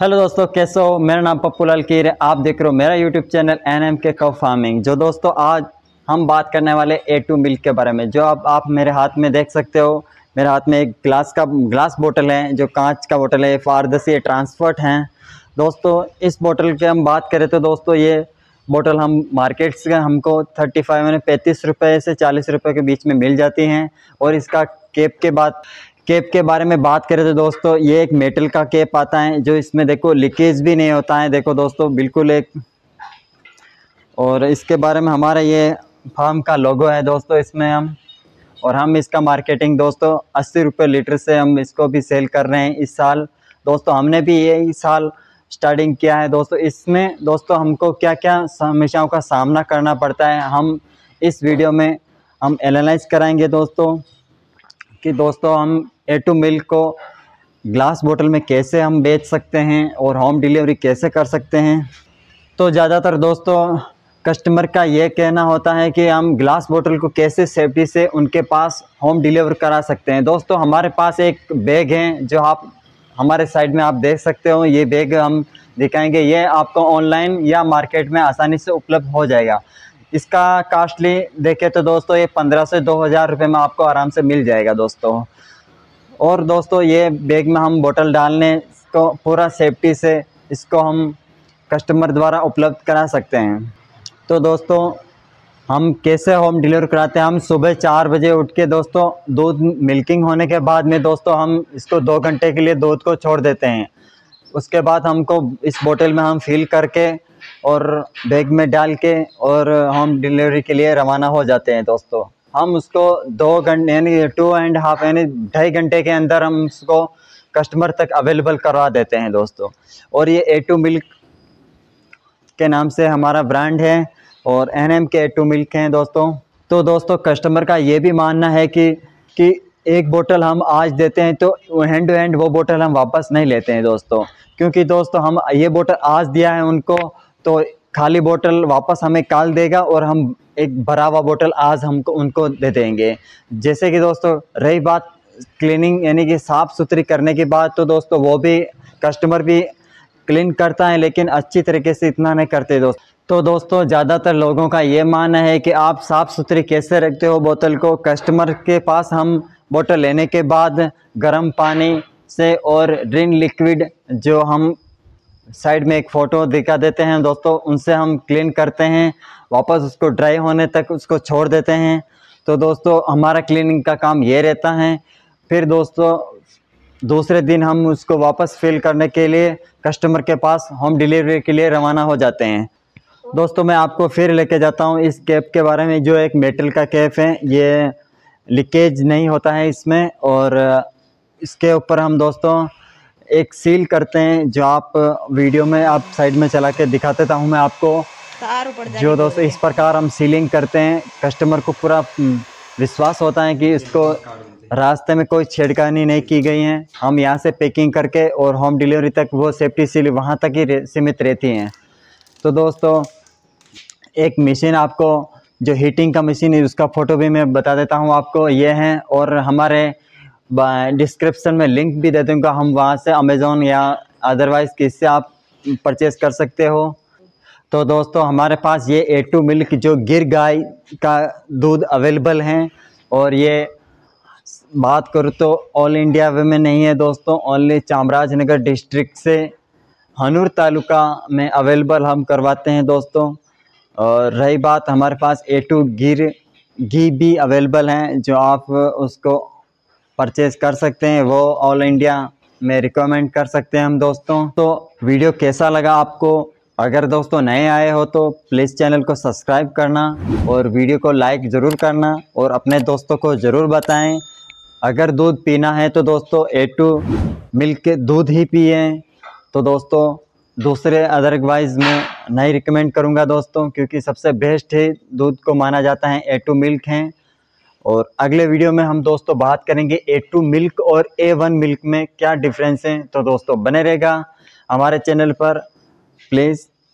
Hello दोस्तों, कैसे हो। मेरा नाम पप्पू लाल कीर है। आप देख रहे हो मेरा YouTube channel NMK cow farming. जो दोस्तों आज हम बात करने वाले A2 मिल्क के बारे में। जो अब आप मेरे हाथ में देख सकते हो, मेरे हाथ में एक ग्लास बोतल है, जो कांच का बोतल है। पारदर्शी ट्रांसपर्ट हैं दोस्तों। इस बोतल की हम बात करें तो दोस्तों ये बोतल हम मार्केट से हमको 35 रुपये से 40 रुपये के बीच में मिल जाती हैं। और इसका कैप के बारे में बात करें तो दोस्तों ये एक मेटल का कैप आता है, जो इसमें देखो लीकेज भी नहीं होता है। देखो दोस्तों बिल्कुल एक, और इसके बारे में हमारा ये फार्म का लोगो है दोस्तों इसमें हम इसका मार्केटिंग दोस्तों 80 रुपये लीटर से हम इसको भी सेल कर रहे हैं इस साल। दोस्तों हमने भी यही साल स्टार्टिंग किया है दोस्तों। इसमें दोस्तों हमको क्या क्या समस्याओं का सामना करना पड़ता है, हम इस वीडियो में हम एनालाइज कराएंगे दोस्तों। कि दोस्तों हम A2 मिल्क को ग्लास बोतल में कैसे हम बेच सकते हैं और होम डिलीवरी कैसे कर सकते हैं। तो ज़्यादातर दोस्तों कस्टमर का ये कहना होता है कि हम ग्लास बोतल को कैसे सेफ्टी से उनके पास होम डिलीवर करा सकते हैं। दोस्तों हमारे पास एक बैग है, जो आप हमारे साइड में आप देख सकते हो। ये बैग हम दिखाएंगे, ये आपको ऑनलाइन या मार्केट में आसानी से उपलब्ध हो जाएगा। इसका कास्टली देखें तो दोस्तों ये 1500 से 2000 रुपये में आपको आराम से मिल जाएगा दोस्तों। और दोस्तों ये बैग में हम बोतल डालने को पूरा सेफ्टी से इसको हम कस्टमर द्वारा उपलब्ध करा सकते हैं। तो दोस्तों हम कैसे होम डिलीवर कराते हैं, हम सुबह 4 बजे उठ के दोस्तों दूध मिल्किंग होने के बाद में दोस्तों हम इसको 2 घंटे के लिए दूध को छोड़ देते हैं। उसके बाद हमको इस बोतल में हम फिल करके और बैग में डाल के और होम डिलीवरी के लिए रवाना हो जाते हैं दोस्तों। हम उसको 2 घंटे यानी 2.5 यानी 2.5 घंटे के अंदर हम उसको कस्टमर तक अवेलेबल करवा देते हैं दोस्तों। और ये A2 मिल्क के नाम से हमारा ब्रांड है और NMK A2 मिल्क हैं दोस्तों। तो दोस्तों कस्टमर का ये भी मानना है कि एक बोतल हम आज देते हैं तो हैंड टू हैंड वो बोतल हम वापस नहीं लेते हैं दोस्तों। क्योंकि दोस्तों हम ये बोतल आज दिया है उनको, तो खाली बोतल वापस हमें कल देगा और हम एक भरा हुआ बोतल आज हमको उनको दे देंगे। जैसे कि दोस्तों रही बात क्लीनिंग यानी कि साफ़ सुथरी करने की बात, तो दोस्तों वो भी कस्टमर भी क्लीन करता है, लेकिन अच्छी तरीके से इतना नहीं करते दोस्तों। तो दोस्तों ज़्यादातर लोगों का ये मानना है कि आप साफ़ सुथरी कैसे रखते हो बोतल को। कस्टमर के पास हम बोतल लेने के बाद गर्म पानी से और ड्रिन लिक्विड, जो हम साइड में एक फ़ोटो दिखा देते हैं दोस्तों, उनसे हम क्लीन करते हैं, वापस उसको ड्राई होने तक उसको छोड़ देते हैं। तो दोस्तों हमारा क्लीनिंग का काम ये रहता है। फिर दोस्तों दूसरे दिन हम उसको वापस फिल करने के लिए कस्टमर के पास होम डिलीवरी के लिए रवाना हो जाते हैं। दोस्तों मैं आपको फिर लेके जाता हूँ इस कैप के बारे में। जो एक मेटल का कैप है, ये लीकेज नहीं होता है इसमें। और इसके ऊपर हम दोस्तों एक सील करते हैं, जो आप वीडियो में आप साइड में चला के दिखा देता हूँ मैं आपको। जो दोस्तों इस प्रकार हम सीलिंग करते हैं, कस्टमर को पूरा विश्वास होता है कि इसको रास्ते में कोई छेड़खानी नहीं की गई है। हम यहाँ से पैकिंग करके और होम डिलीवरी तक वो सेफ्टी सील वहाँ तक ही सीमित रहती हैं। तो दोस्तों एक मशीन आपको, जो हीटिंग का मशीन है, उसका फ़ोटो भी मैं बता देता हूँ आपको, ये है। और हमारे डिस्क्रिप्शन में लिंक भी दे दूँगा, हम वहाँ से अमेज़ॉन या अदरवाइज़ किससे आप परचेज़ कर सकते हो। तो दोस्तों हमारे पास ये A2 मिल्क जो गिर गाय का दूध अवेलेबल हैं। और ये बात करूँ तो ऑल इंडिया में नहीं है दोस्तों, ओनली चामराजनगर डिस्ट्रिक्ट से हनूर तालुका में अवेलेबल हम करवाते हैं दोस्तों। और रही बात, हमारे पास A2 घी भी अवेलेबल हैं, जो आप उसको परचेज़ कर सकते हैं। वो ऑल इंडिया में रिकमेंड कर सकते हैं हम दोस्तों। तो वीडियो कैसा लगा आपको? अगर दोस्तों नए आए हो तो प्लीज़ चैनल को सब्सक्राइब करना और वीडियो को लाइक ज़रूर करना और अपने दोस्तों को ज़रूर बताएं। अगर दूध पीना है तो दोस्तों A2 मिल्क के दूध ही पिए। तो दोस्तों दूसरे अदरवाइज़ मैं नहीं रिकमेंड करूंगा दोस्तों, क्योंकि सबसे बेस्ट है दूध को माना जाता है A2 मिल्क हैं। और अगले वीडियो में हम दोस्तों बात करेंगे A2 मिल्क और A1 मिल्क में क्या डिफरेंस है। तो दोस्तों बने रहेगा हमारे चैनल पर प्लीज़।